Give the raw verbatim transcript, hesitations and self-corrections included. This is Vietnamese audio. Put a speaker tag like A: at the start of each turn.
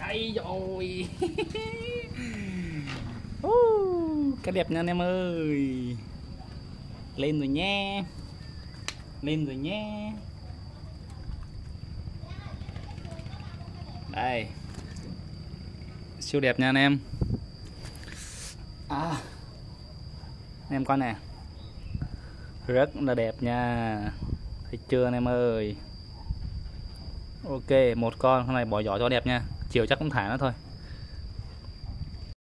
A: Đây rồi. uh, cái đẹp nha anh em ơi. Lên rồi nhé. Lên rồi nhé. Đây. Siêu đẹp nha anh em. À, anh em coi nè, rất là đẹp nha, thấy chưa anh em ơi. Ok, một con, con này bỏ giỏ cho đẹp nha, chiều chắc cũng thả nó thôi.